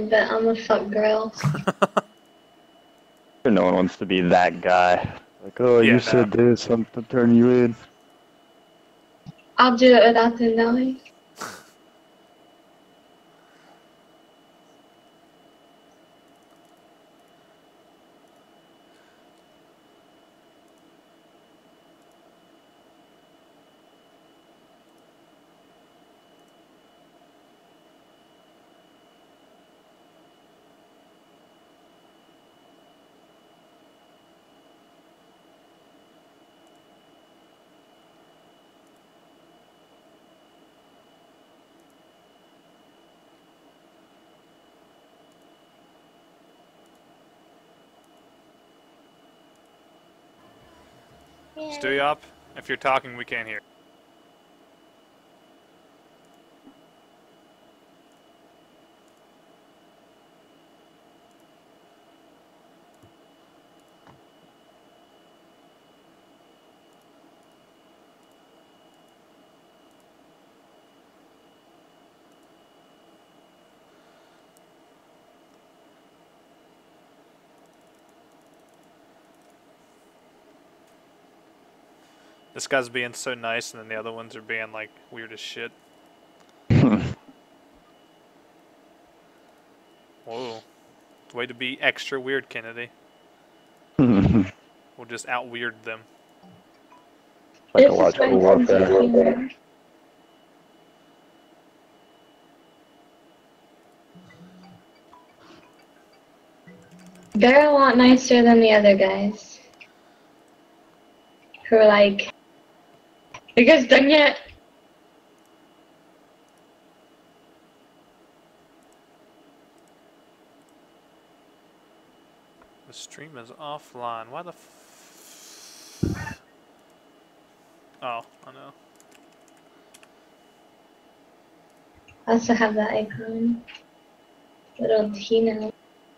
but I'm a fuck girl. No one wants to be that guy. Like, oh, Yeah, you no. said this, I'm to turn you in. I'll do it without them knowing. Stew up. If you're talking, we can't hear. This guy's being so nice, and then the other ones are being like weird as shit. Whoa. Way to be extra weird, Kennedy. We'll just out-weird them. Psychological warfare. They're a lot nicer than the other guys. Who are like, you guys done yet? The stream is offline. Why the Oh, I know. I also have that icon. Little Tina.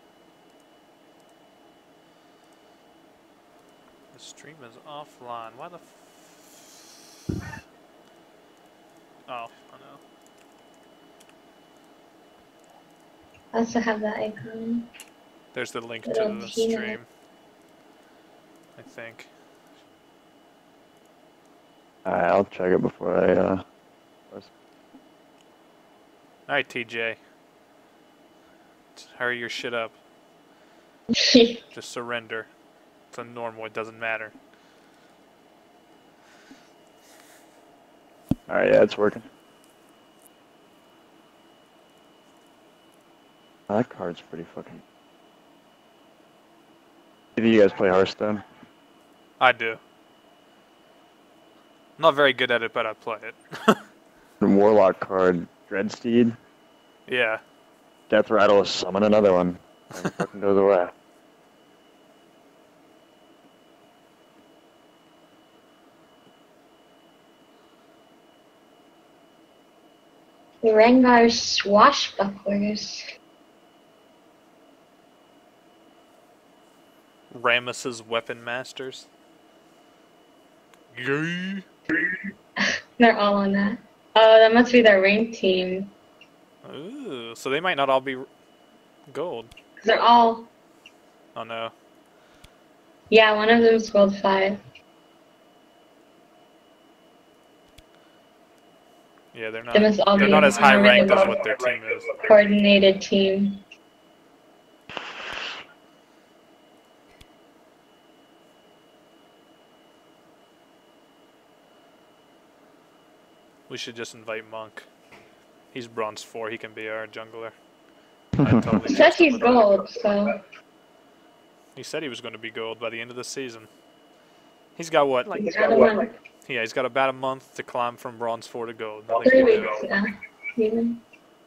The stream is offline. Why the Oh, I know. I also have that icon. There's the link to Little the Tina. stream. I think. Alright, I'll check it before I, Alright, TJ. Hurry your shit up. Just surrender. It's a normal, it doesn't matter. Alright, yeah, it's working. Oh, that card's pretty fucking... Do you guys play Hearthstone? I do. I'm not very good at it, but I play it. The Warlock card, Dreadsteed. Yeah. Death Rattle is summon another one. Never fucking goes away. The Rengar swashbucklers. Rammus's Weapon Masters. Yay! They're all on that. Oh, that must be their ranked team. Ooh, so they might not all be gold. They're all... Oh no. Yeah, one of them's gold 5. Yeah, they're They must all they're be not as high ranked as above what their team is. coordinated team. We should just invite Monk. He's bronze 4, he can be our jungler. I totally He said trust him he's with that. gold, so... He said he was going to be gold by the end of the season. He's got what? Like, He's got a month. yeah, he's got about a month to climb from bronze 4 to gold. I think 3 he weeks, will. yeah. Even.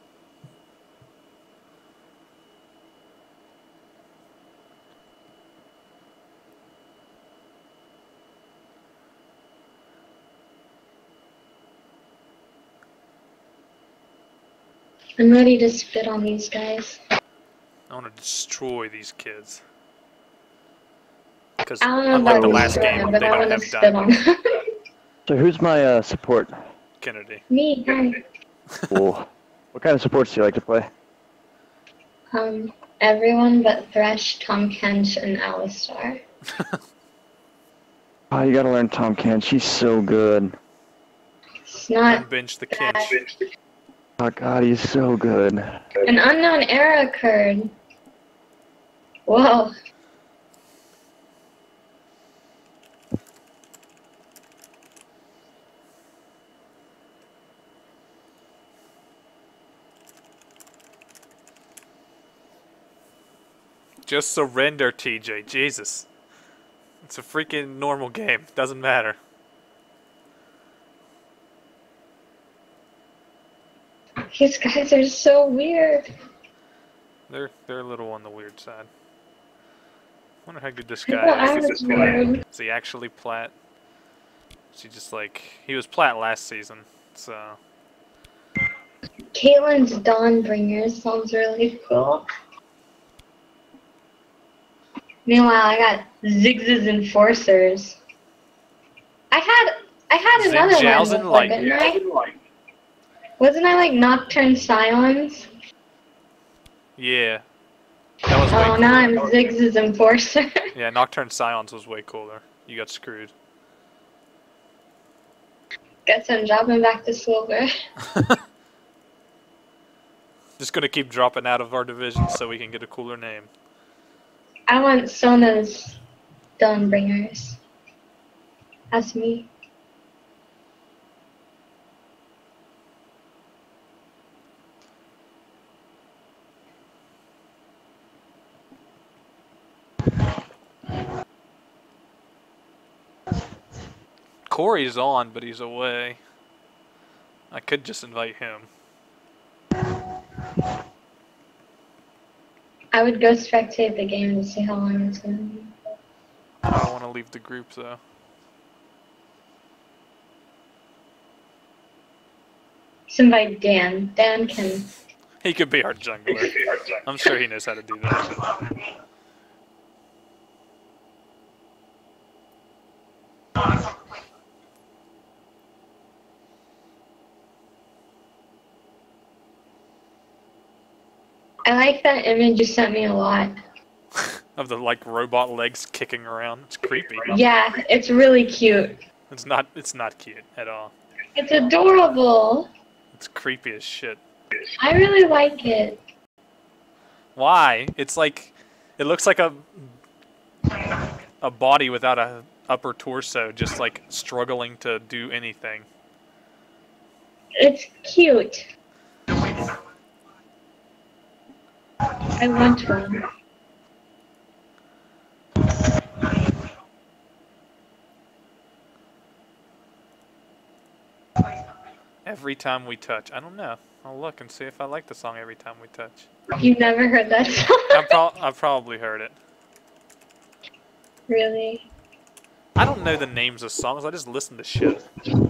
I'm ready to spit on these guys. I want to destroy these kids. Because I don't know unlike about the last destroy game, them, they but I don't want to have spit on diamond. them. So who's my support? Kennedy. Me, hi. Cool. What kind of supports do you like to play? Everyone but Thresh, Tom Kench, and Alistar. Oh, you gotta learn Tom Can. She's so good. It's not Unbench the bad. Kinch. Oh god, he's so good. An unknown era occurred. Whoa. Just surrender, TJ. Jesus. It's a freaking normal game. Doesn't matter. These guys are so weird. They're a little on the weird side. Wonder how good this People guy average is. weird. Is he actually plat? Is he just like he was plat last season, so Caitlin's Dawnbringer sounds really cool. Meanwhile, I got Ziggs's Enforcers. I had another one Zinjausen before, Light. didn't I? Wasn't I like Nocturne Silence? yeah. That was way Oh, cooler. now I'm Ziggs's Enforcer. Yeah, Nocturne Silence was way cooler. You got screwed. Guess I'm dropping back to Silver. Just gonna keep dropping out of our division so we can get a cooler name. I want Sona's Dawnbringers. That's me. Corey's on, but he's away. I could just invite him. I would go spectate the game to see how long it's gonna be. I don't want to leave the group though. Just invite Dan. Dan can. He could be our jungler. I'm sure he knows how to do that. I like that image you sent me a lot. Of the like robot legs kicking around. It's creepy. Yeah, it's really cute. It's not cute at all. It's adorable. It's creepy as shit. I really like it. Why? It's like it looks like a body without a upper torso just like struggling to do anything. It's cute. I want one. Every time we touch. I don't know. I'll look and see if I like the song Every Time We Touch. You've never heard that song? I've probably heard it. Really? I don't know the names of songs. I just listen to shit.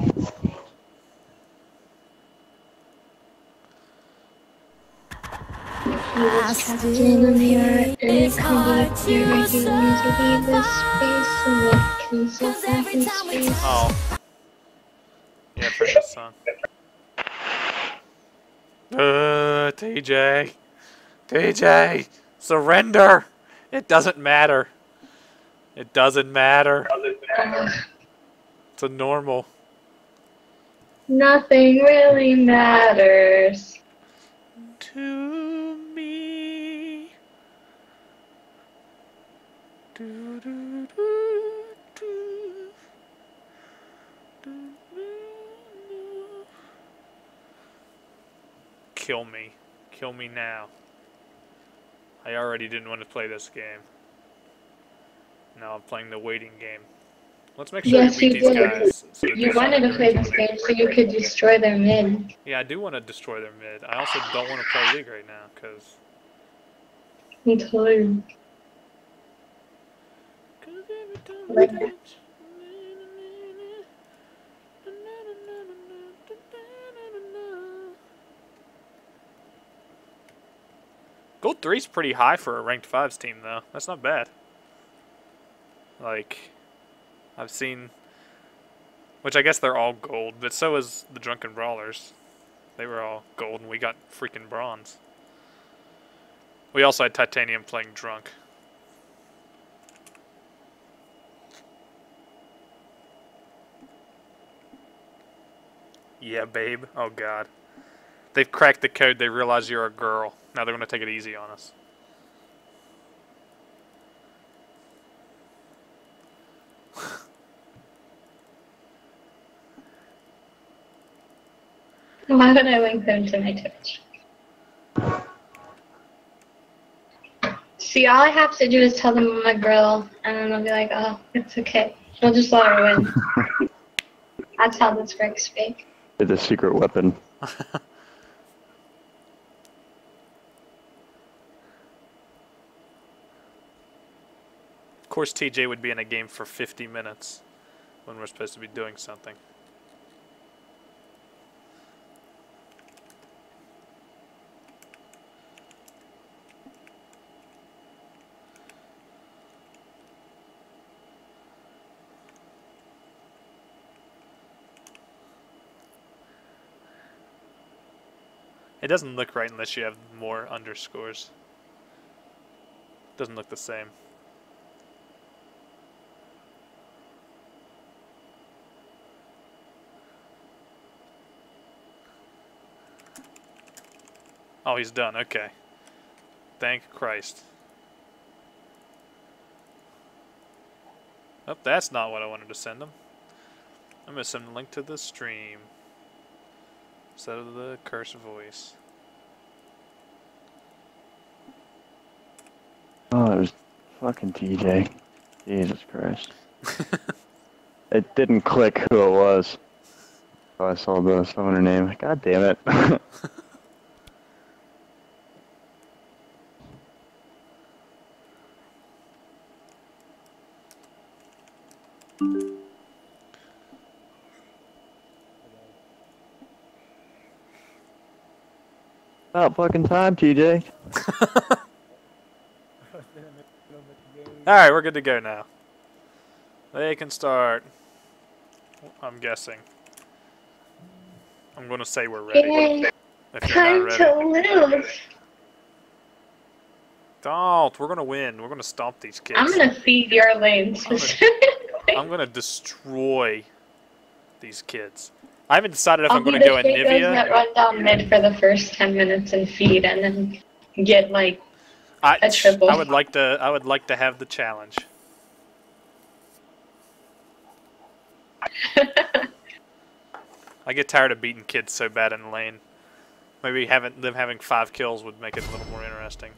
I still hear it's hard to recognize to leave the space and what can sit back in space. Oh. Yeah, I've heard this song. TJ. TJ! Surrender! It doesn't matter. It doesn't matter. It's a normal. Nothing really matters. To me. Do, do, do, do. Do, do, do. Kill me. Kill me now. I already didn't want to play this game. Now I'm playing the waiting game. Let's make sure Yes, we you beat these did. guys. So that You there's wanted to something play this game so you could destroy their mid. Yeah, I do want to destroy their mid. I also don't want to play League right now, because... I'm tired. Like that. Gold 3's pretty high for a ranked 5's team, though. That's not bad. Like, I've seen... Which I guess they're all gold, but so is the Drunken Brawlers. They were all gold, and we got freaking bronze. We also had Titanium playing drunk. Yeah, babe. Oh, God. They've cracked the code. They realize you're a girl. Now they're going to take it easy on us. Why would I link them to my Twitch? See, all I have to do is tell them I'm a girl, and then they'll be like, oh, it's okay. We'll just let her win. That's how this works, fake. It's a secret weapon. Of course, TJ would be in a game for 50 minutes when we're supposed to be doing something. It doesn't look right unless you have more underscores. Doesn't look the same. Oh, he's done. Okay. Thank Christ. Oh, that's not what I wanted to send him. I'm going to send a link to the stream instead of the curse voice. Oh, it was fucking TJ. Jesus Christ. It didn't click who it was. Oh, I saw the summoner name. God damn it. About fucking time, TJ. Alright, we're good to go now. They can start. I'm guessing. I'm going to say we're ready. Yay. If you're not Time ready. to lose. Don't. We're going to win. We're going to stomp these kids. I'm gonna feed your lane specifically. I'm going to destroy these kids. I haven't decided if I'll I'm going be to go the Shakos that Anivia. run down mid for the first 10 minutes and feed, and then get like a triple. I would like to have the challenge. I get tired of beating kids so bad in lane. Maybe them having 5 kills would make it a little more interesting.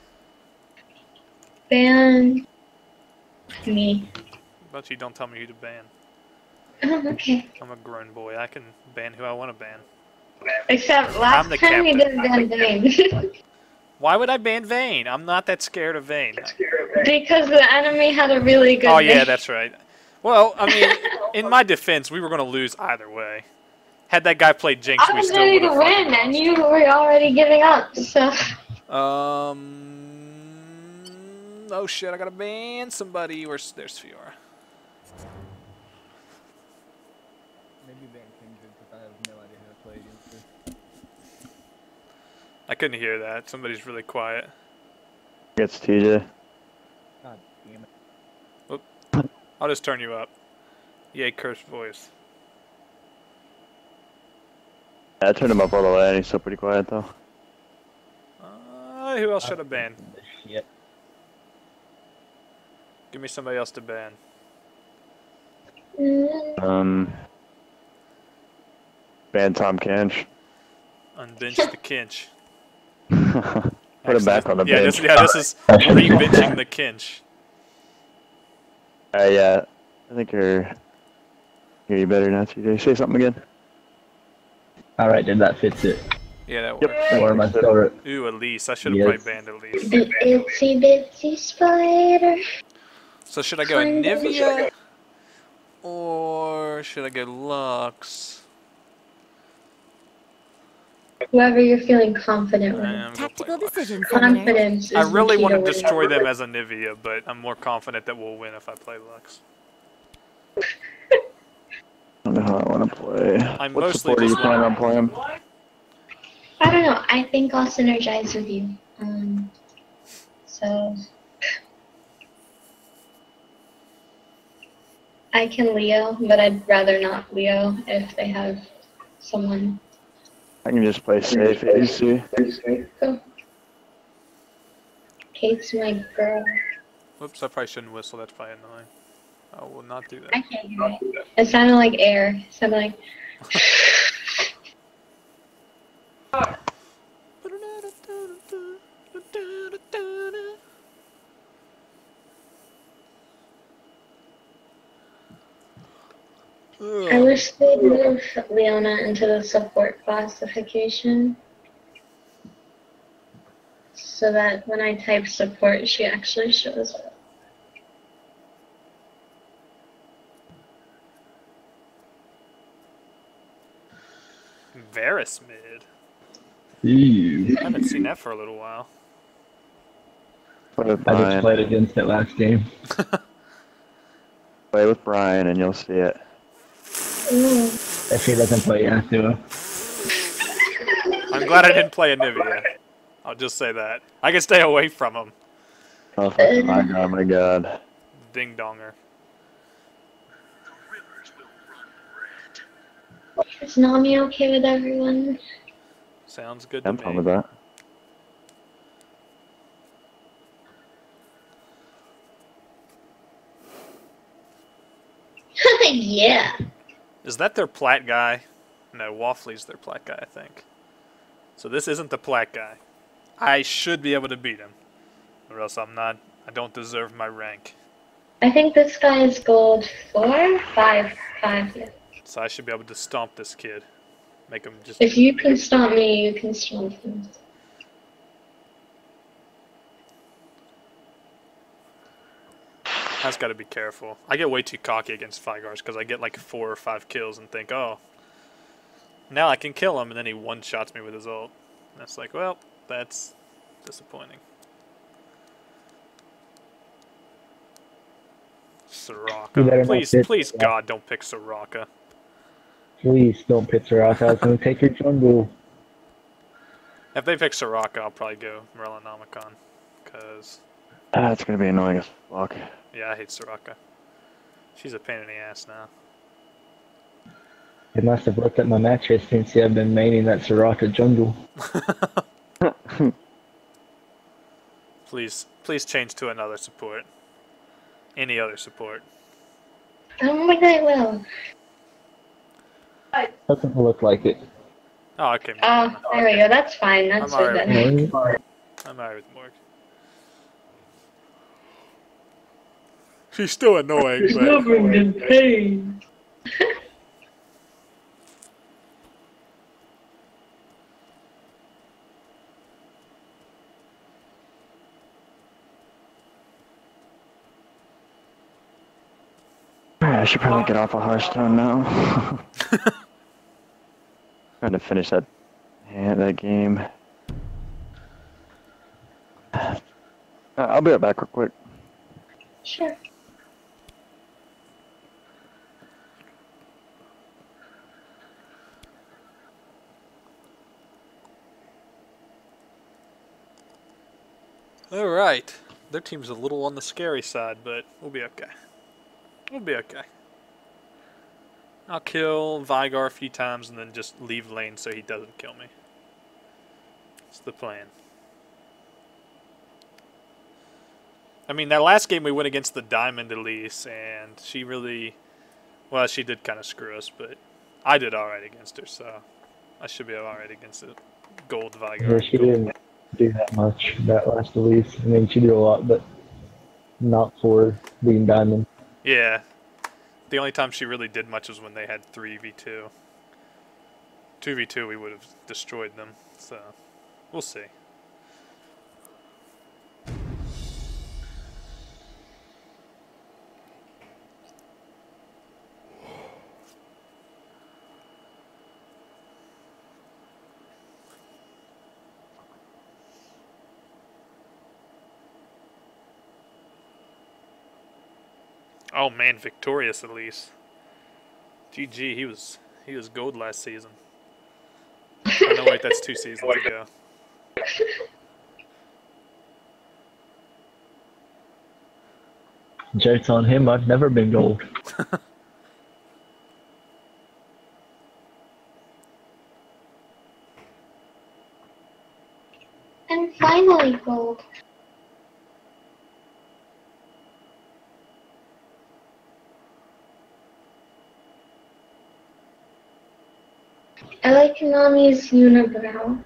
Ban me. But you don't tell me who to ban. Oh, okay. I'm a grown boy. I can ban who I want to ban. Except last the time you captain. didn't ban Vayne. Why would I ban Vayne? I'm not that scared of Vayne. Because the enemy had a really good Oh yeah, Vayne. that's right. Well, I mean, in my defense, we were going to lose either way. Had that guy played Jinx, I we was still ready would to have win, and you were already giving up, so... Oh shit, I gotta ban somebody. There's Fiora. Maybe ban Kindred because I have no idea how to play against her. I couldn't hear that. Somebody's really quiet. It's TJ. God damn it. I'll just turn you up. Yay, cursed voice. Yeah, I turned him up all the way, and he's still pretty quiet though. Who else should I ban? Shit. Give me somebody else to ban. Ban Tom Kench. Unbench the Kinch. Put him back on the Yeah, bench. this is re-benching the Kinch. Yeah, I think you're. Hear you better now, TJ. Say something again. Alright, then that fits it. Yeah, that Yep. works. Or am I still... Ooh, Elise. I should have Yes. probably banned Elise. The itsy bitsy spider. So should I go Anivia? Or should I go Lux? Whoever you're feeling confident with. I'm gonna play Tactical Lux. decision, Summoner. Confidence is I the really key want to winning. destroy them as Anivia, but I'm more confident that we'll win if I play Lux. I don't know how I want to play. I'm What mostly support are you just planning on playing? I don't know. I think I'll synergize with you. So I can Leo, but I'd rather not Leo if they have someone. I can just play safe AC. Cool. Kate's my girl. Whoops, I probably shouldn't whistle. That's probably annoying. I will not do that. I can't hear it. It sounded like air. It sounded like. I wish they'd move Leona into the support classification so that when I type support, she actually shows up. Varus mid. Ew. I haven't seen that for a little while. Play with I just Brian. played against it last game. Play with Brian and you'll see it. If he doesn't play Yasuo. I'm glad I didn't play Anivia. I'll just say that. I can stay away from him. Oh, fucking my god. Ding donger. Is Nami okay with everyone? Sounds good to I'm me. fine with that. Yeah. Is that their plat guy? No, Waffly's their plat guy, I think. So this isn't the plat guy. I should be able to beat him. Or else I'm not, I don't deserve my rank. I think this guy is gold 4? 5. 5, yeah. So I should be able to stomp this kid. Make him just... If you can stomp me, you can stomp him. I just gotta be careful. I get way too cocky against Figars because I get like 4 or 5 kills and think, oh, now I can kill him, and then he one-shots me with his ult. And it's like, well, that's disappointing. Soraka. Please, God, don't pick Soraka. Please don't pick Soraka. I was going to take your jungle. If they pick Soraka, I'll probably go Morellonomicon. Because, It's gonna be annoying as fuck. yeah, I hate Soraka. She's a pain in the ass now. They must have looked at my mattress and see I've been maining that Soraka jungle. Please change to another support. Any other support. I don't think I will. Doesn't look like it. Oh, okay. Oh, there we go. That's fine. That's I'm way alright better. I'm alright with Morg. She's still annoying, but... Moving in pain. I should probably get off of Hearthstone now. Trying to finish that game. I'll be right back real quick. Sure. Alright. Their team's a little on the scary side, but we'll be okay. We'll be okay. I'll kill Vigar a few times and then just leave lane so he doesn't kill me. That's the plan. I mean, that last game we went against the Diamond Elise, and she really... Well, she did kind of screw us, but I did alright against her, so I should be alright against the Gold Vigar. Yeah, she didn't do that much that last release. I mean, she did a lot, but not for being Diamond. Yeah. The only time she really did much was when they had 3v2. 2v2 we would have destroyed them, so we'll see. Oh man, victorious at least. GG, he was gold last season. Oh no, wait, that's 2 seasons ago. Joke's on him, I've never been gold. And finally gold. I like Nami's unibrow.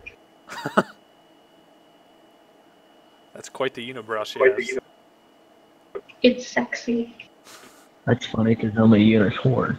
That's quite the unibrow she has. It's sexy. That's funny because I'm a unicorn.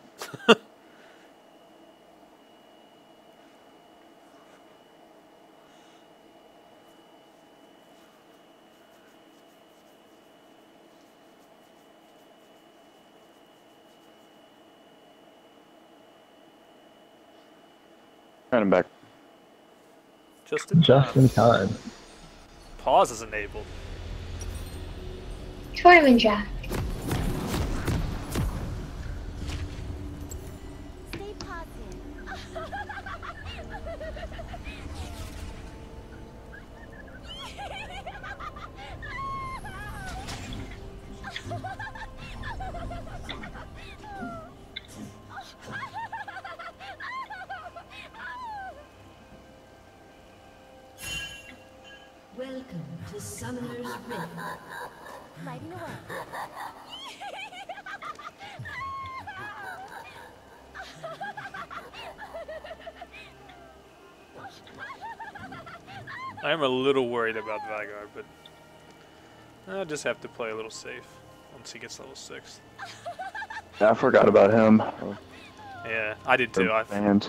Kind of back. Just in Just time. in time. Pause is enabled. Tournament Jack. Stay positive. Welcome to Summoner's Rift. Lighting away. I am a little worried about Vigard, but I'll just have to play a little safe once he gets level 6. I forgot about him. Yeah, I did too. Fans.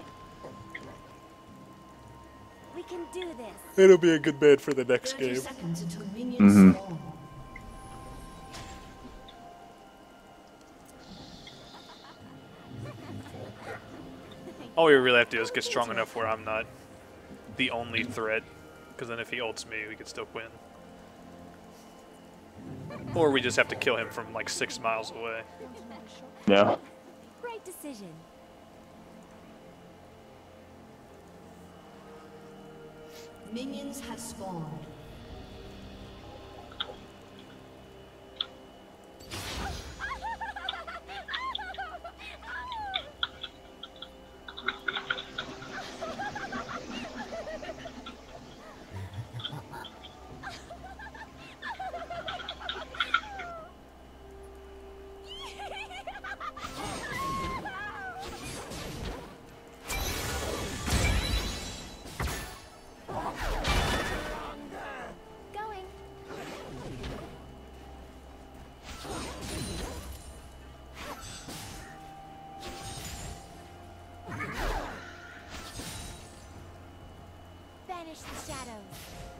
We can do this. It'll be a good bed for the next 30 game. seconds until minions spawn. All we really have to do is get strong enough where I'm not the only threat, because then if he ults me, we could still win. Or we just have to kill him from like 6 miles away. Yeah. Right decision. Minions have spawned. Going. Banish the shadows.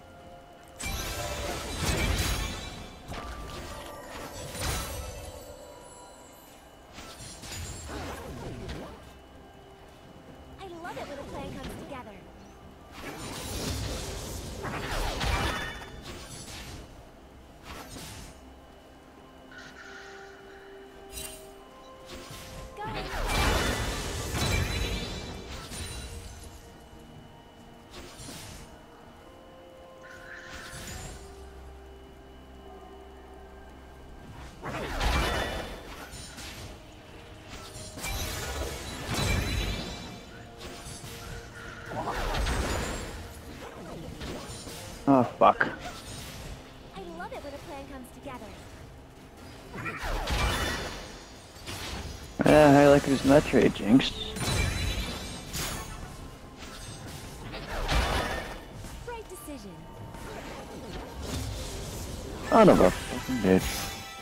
I love it when a plan comes together. Going. Oh, fuck. I love it when a plan comes together. Yeah, I like using that trade, Jinx. Right decision. Son of a fucking bitch.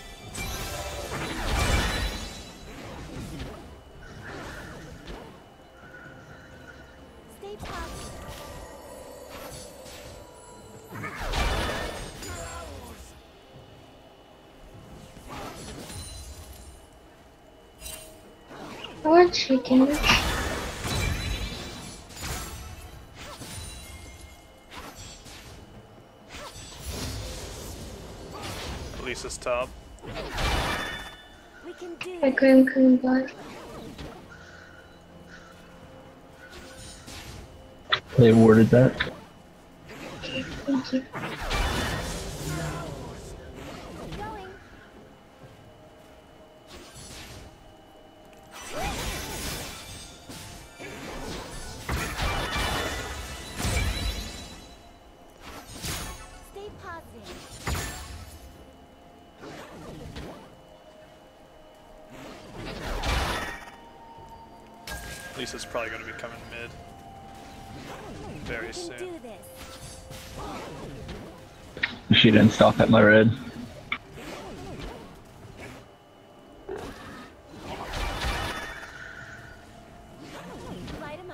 Stay positive. Or chicken. Lisa's top. We can do My this. Grim Kumbla. They awarded that. Thank you. Going. Lisa's probably going to be coming mid very We can soon. do this. She didn't stop at my red. Light 'em up.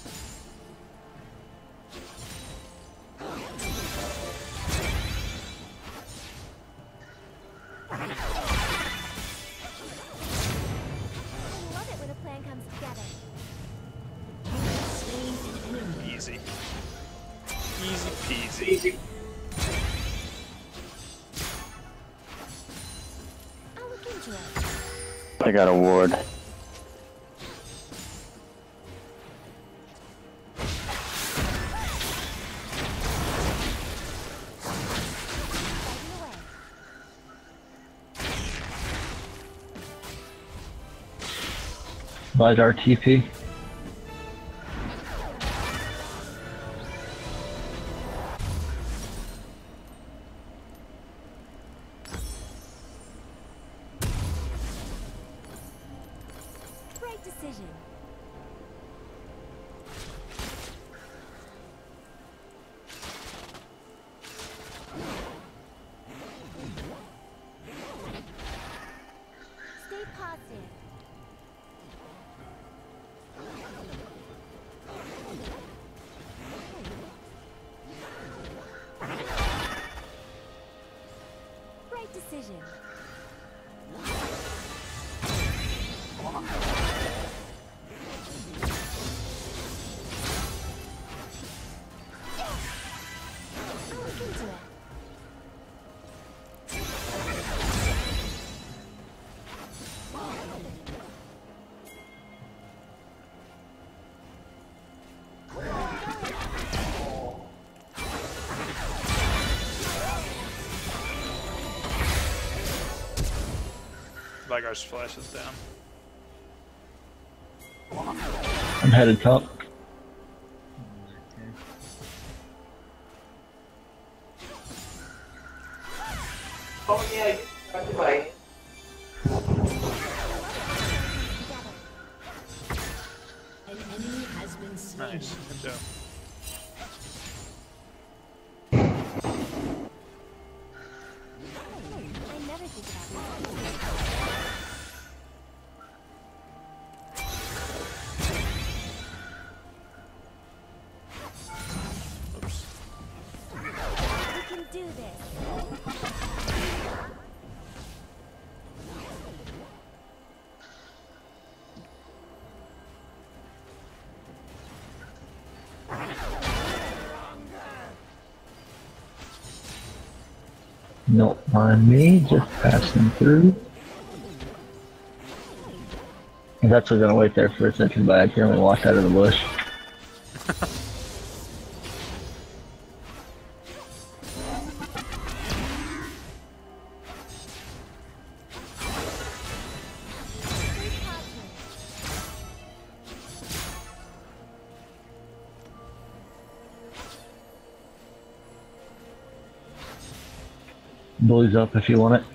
I love it when a plan comes together. Slain an enemy. Easy. Easy peasy. I'll look into it. I got a ward. Fighting away. Buys our TP. Right decision. Stay positive. Right decision. I'll look into it. Vigar's flash is down. I'm headed top. An enemy has been slain. Nice. Good job. I never think about this. Oops. We can do this. Don't mind me, just passing through. I was actually gonna wait there for a second, but I accidentally walked out of the bush. Stay positive. Bully's up if you want it.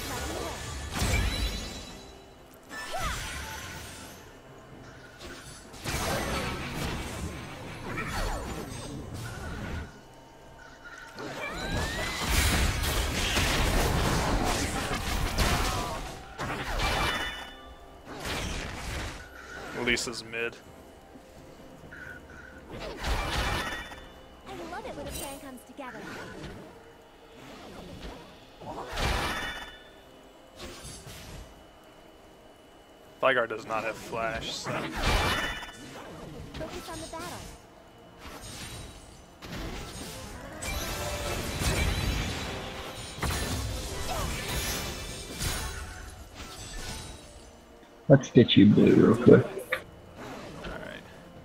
Lisa's mid. I love it when a plan comes together. Vigar does not have flash, so Focus on the battle. Let's get you blue real quick. alright.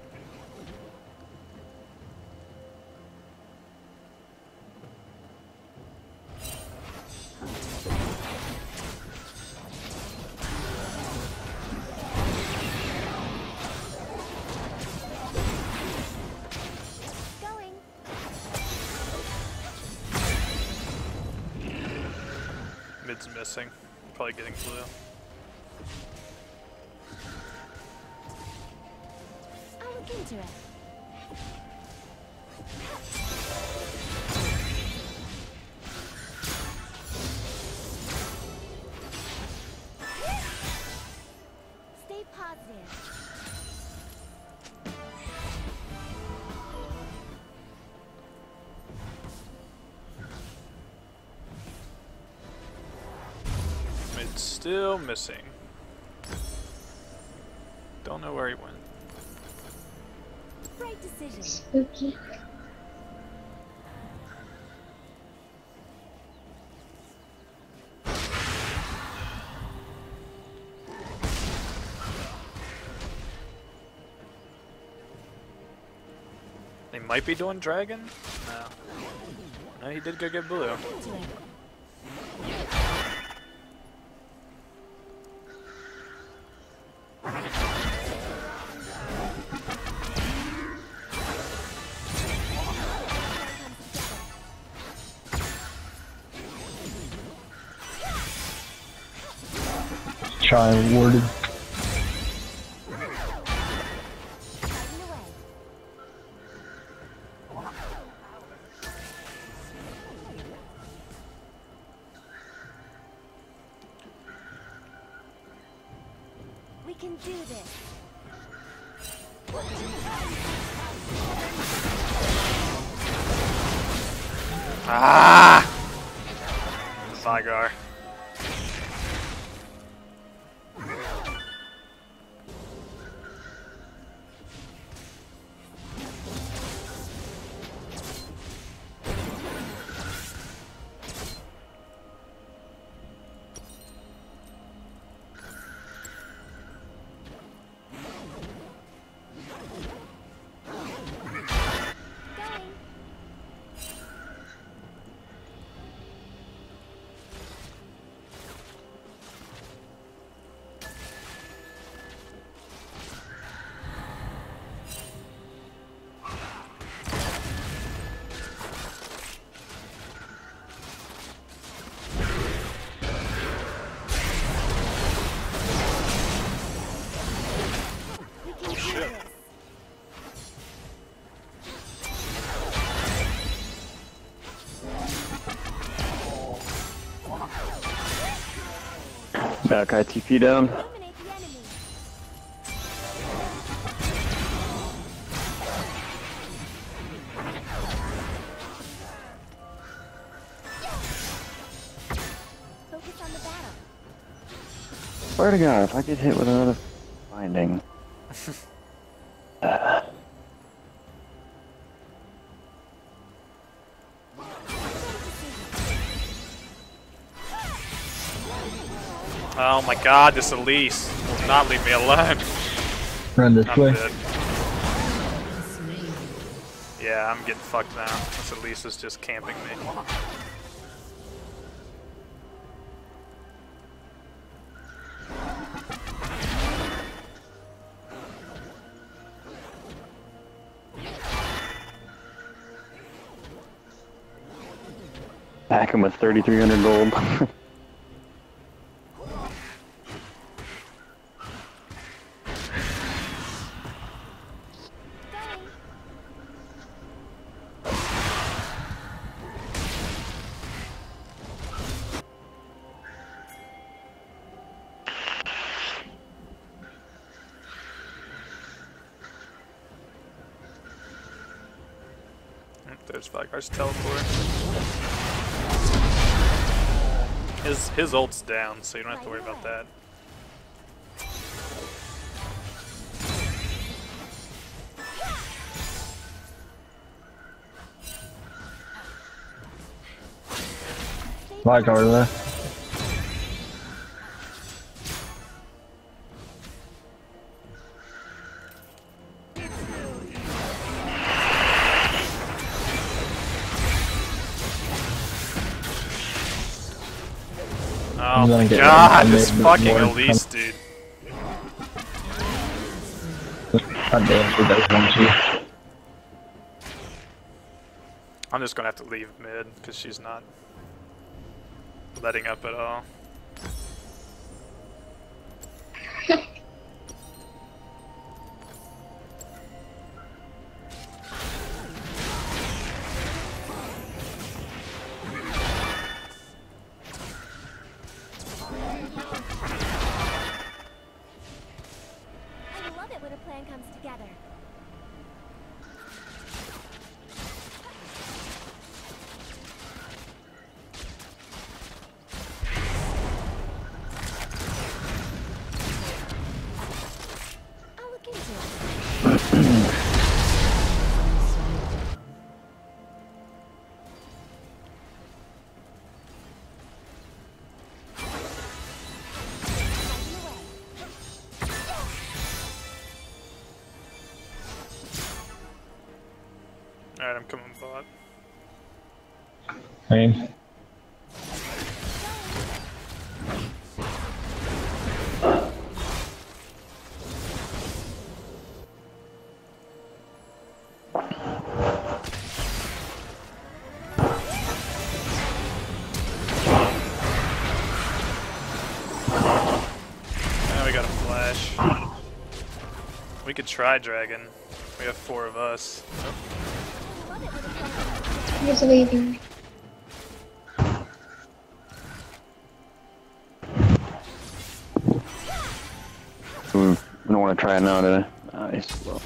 Going. Mid's missing. Probably getting blue. look into it. Stay positive. It's still missing. Don't know where he went. Right decision. Spooky. They might be doing dragon? No. No, he did go get blue. Into it. Try warded. Fighting away. We can do this. Ah! Zygar. Going. We can do this. Back ITP down. Eliminate the enemy. Focus on the battle. Swear to God, if I get hit with another binding. Oh my god, this Elise will not leave me alone. Run this I'm way. dead. Yeah, I'm getting fucked now. This Elise is just camping me. Back him with 3,300 gold. Going. There's Zygar's teleport. His ult's down, so you don't have to worry about that. Zygar left. Oh gonna my get god, one this mid fucking more. Elise, dude. God damn, she does want you. I'm just gonna have to leave mid, because she's not letting up at all. I'm coming bot. Same. Now we got a flash. We could try dragon. We have 4 of us. He's leaving. We don't want to try it now, do we? Nice. Well.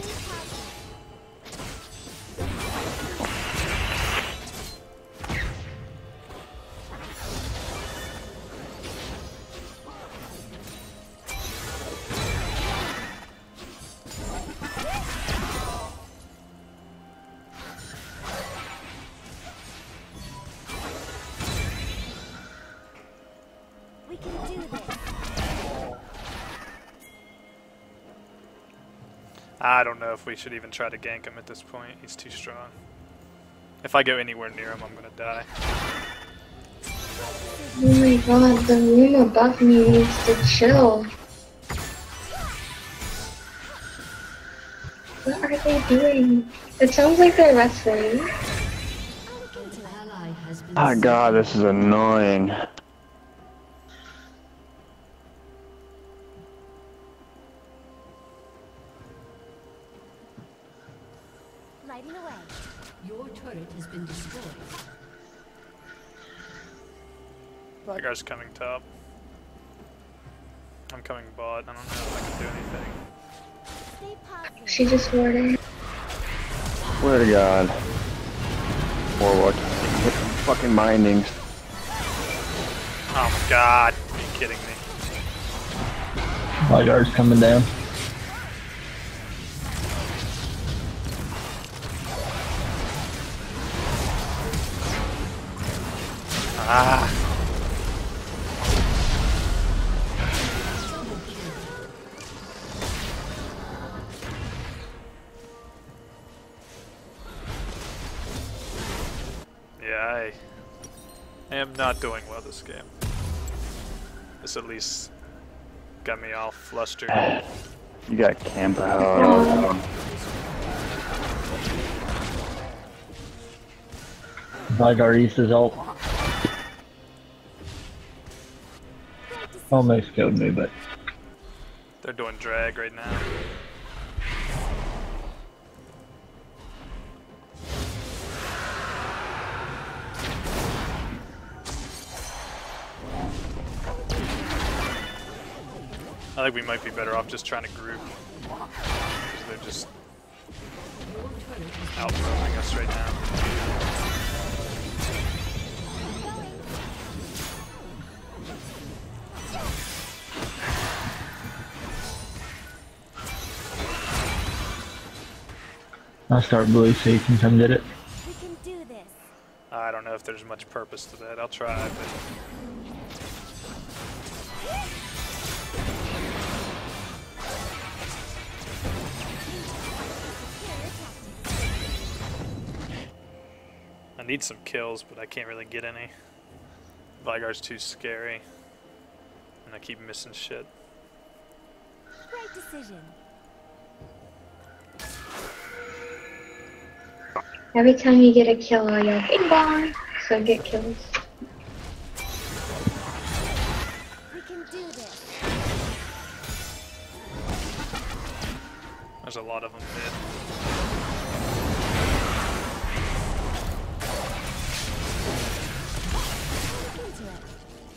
We can do this. I don't know if we should even try to gank him at this point. He's too strong. If I go anywhere near him, I'm gonna die. Oh my god, the room above me needs to chill. What are they doing? It sounds like they're wrestling. An ally has been Oh god, this is annoying. Lighting away. Your turret has been destroyed. Vigar's coming top. I'm coming bot. I don't know if I can do anything. Stay positive. She just warded. Swear to god. Warlock. Fucking bindings. Oh my god. Are you kidding me? Lygar's coming down. Ah. Yeah, I am not doing well this game. This at least got me all flustered. You got camper hell. Lygar used his ult. Almost killed me, but They're doing drag right now. I think we might be better off just trying to group. Because they're just outroaming us right now. I'll start blue so you can come get it. We can do this. I don't know if there's much purpose to that. I'll try, but I need some kills, but I can't really get any. Vigar's too scary, and I keep missing shit. Right decision. Every time you get a kill, I yell bing bong, so I get kills. We can do this. There's a lot of them mid. Look into it.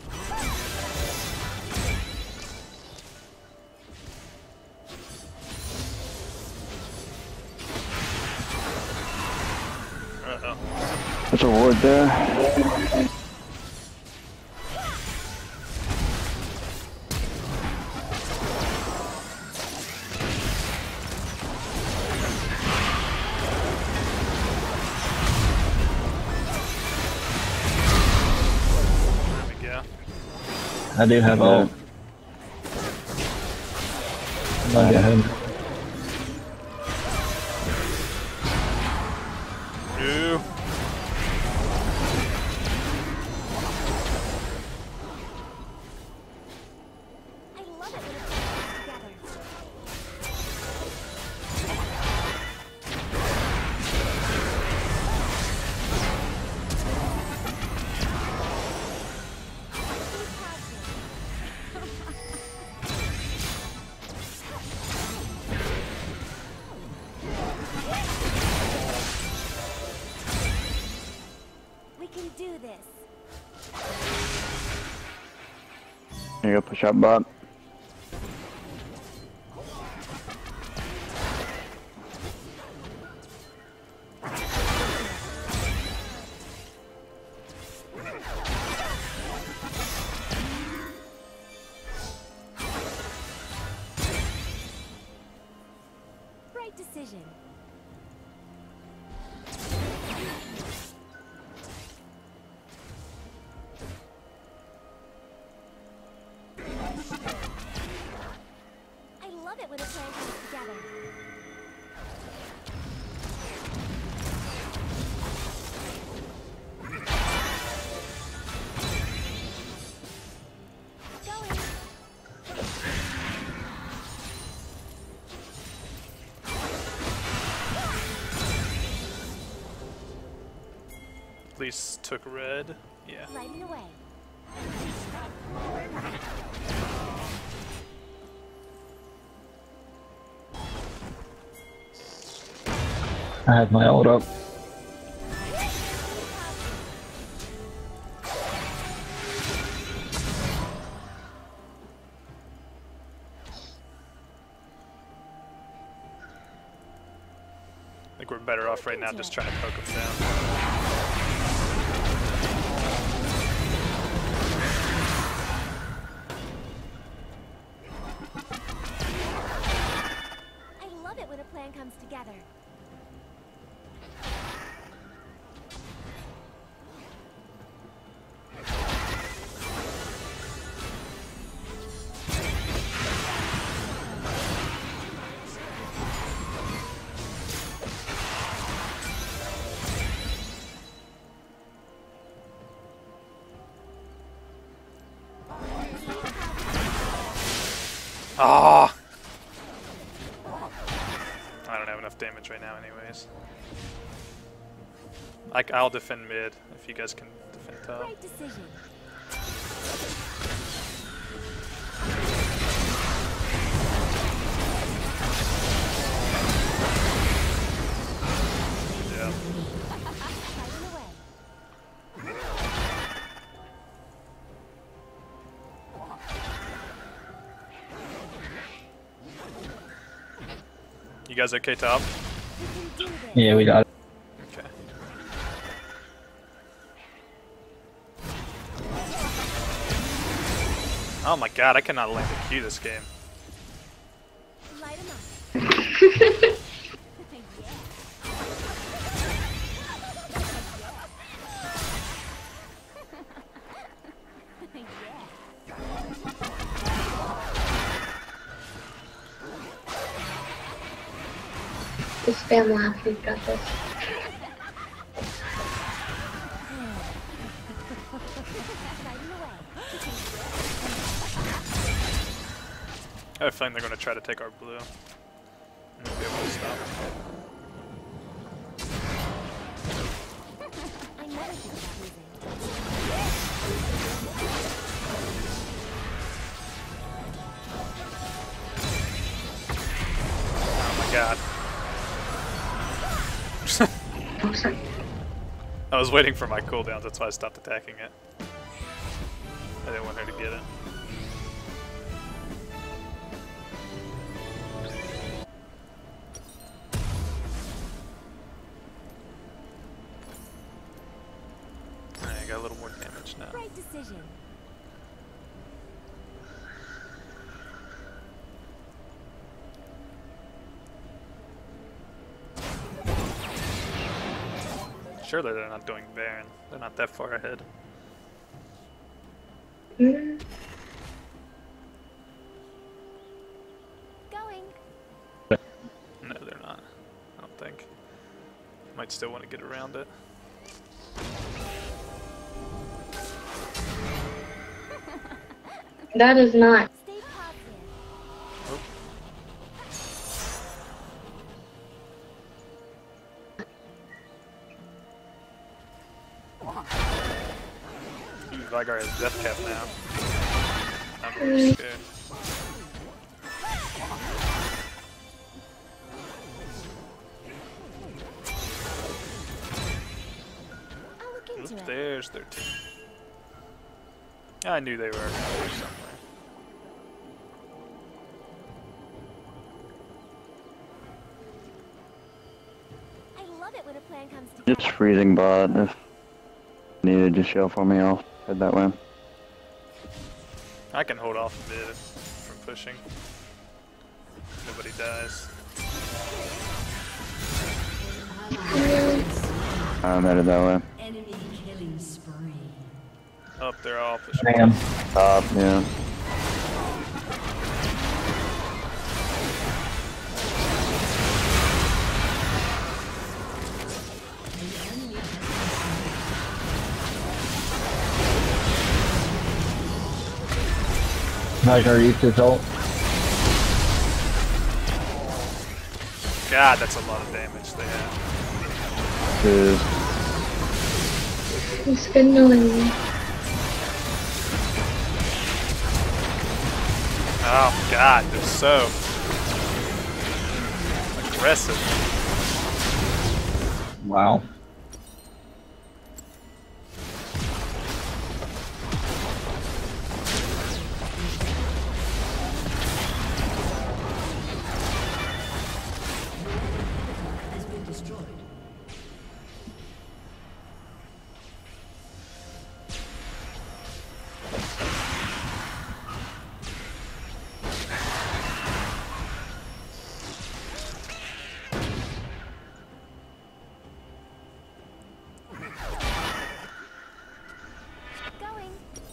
Uh-oh. There's a ward there. There we go. I do have ult. I'll get him. There you go, push up bot. Right decision. I love it when a plan comes together. Going. At least took red. Yeah. Lighting away. I have my ult up. I think we're better off right now just trying to poke them down. I love it when a plan comes together. Ah! I don't have enough damage right now anyways. I'll defend mid if you guys can defend top. Right decision. Yeah. Lighting away. You guys okay top? We can do this. Yeah, we got it. Okay. Oh my god, I cannot land the Q this game. Light 'em up. Just spam laugh, you've got this. I have a feeling they're going to try to take our blue. And we'll be able to stop. I never think about losing. Oh my god. Oh, sorry. I was waiting for my cooldowns, that's why I stopped attacking it. I didn't want her to get it. Alright, I got a little more damage now. Right decision. Surely they're not doing Baron. They're not that far ahead. Mm. Going. No, they're not. I don't think. Might still want to get around it. That is not. Stay positive. Oop. Vigar has death cap now. I'm really scared. I'll look into Oop, it. there's their team. I knew they were around here somewhere. plan comes together. Just freezing bot. If needed, just show for me. I'll head that way. I can hold off a bit from pushing. Nobody dies. I'm headed that way. Enemy killing spree. Oh, they're all pushing. Bam. Top, yeah. Not gonna reach his ult. God, that's a lot of damage they have. Is It's annoying. Oh God, they're so aggressive. Wow. Has been destroyed. Going.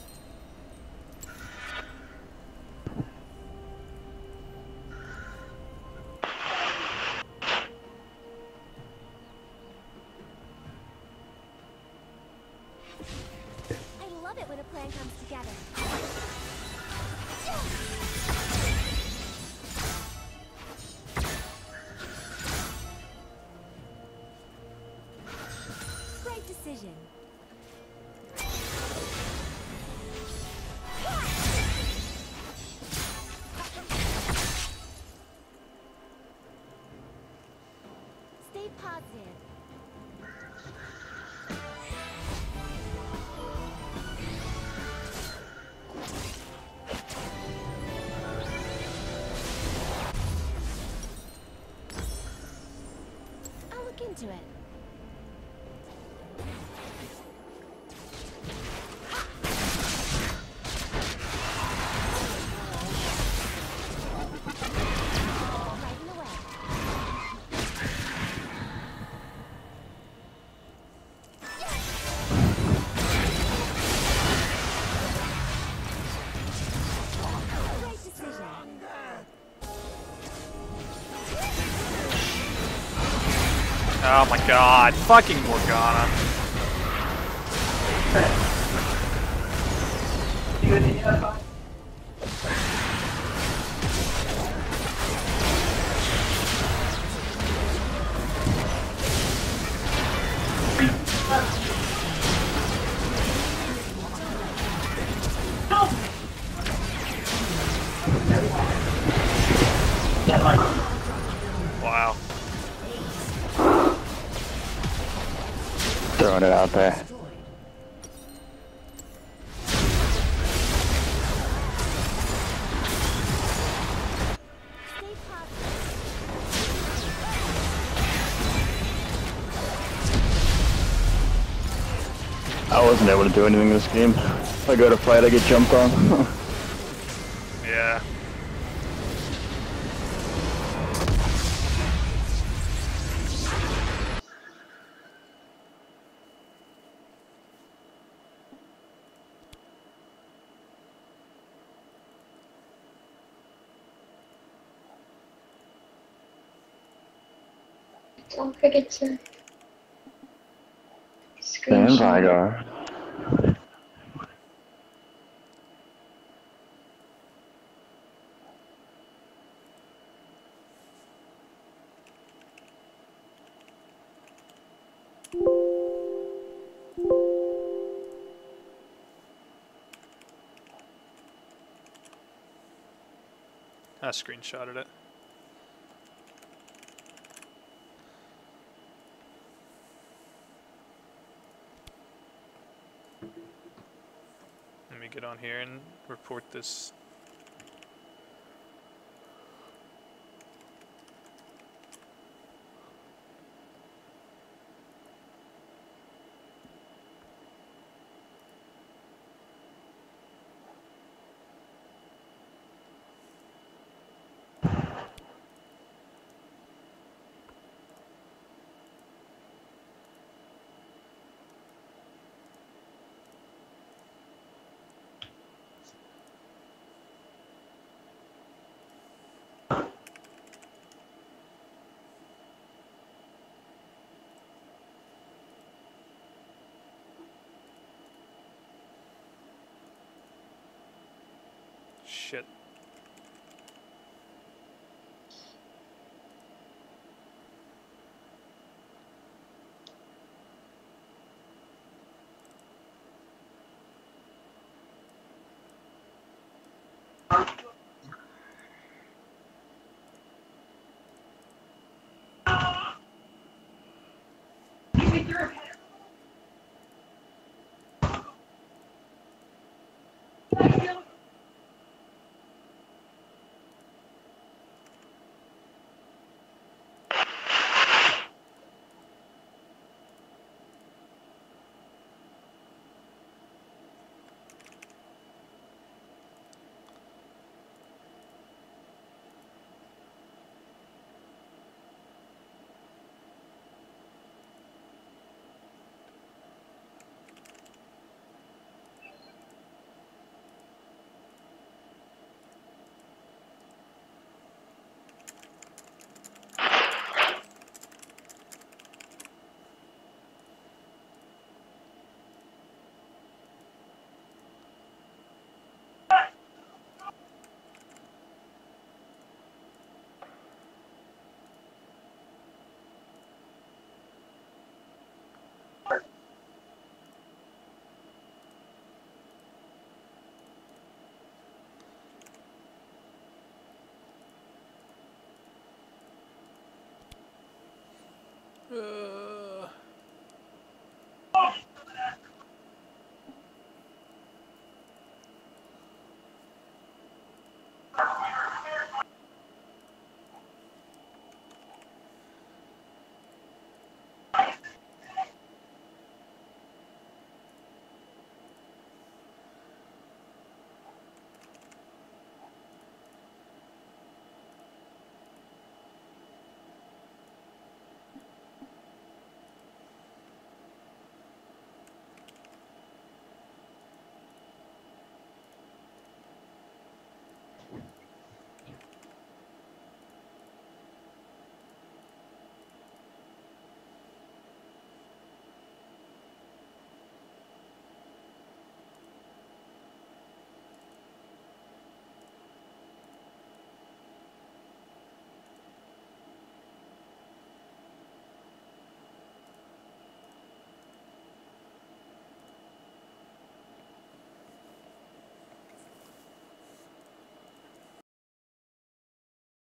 I love it when a plan comes together. Great decision. Stay positive. I'll look into it. Right in the way. Great decision. Oh my God, fucking Morgana. Wow. throwing it out there. Destroyed. Stay positive. I wasn't able to do anything this game. If I go to fight, I get jumped on. Yeah. Don't forget to Stand screenshot. Vigar. I screenshotted it. Let me get on here and report this. shit.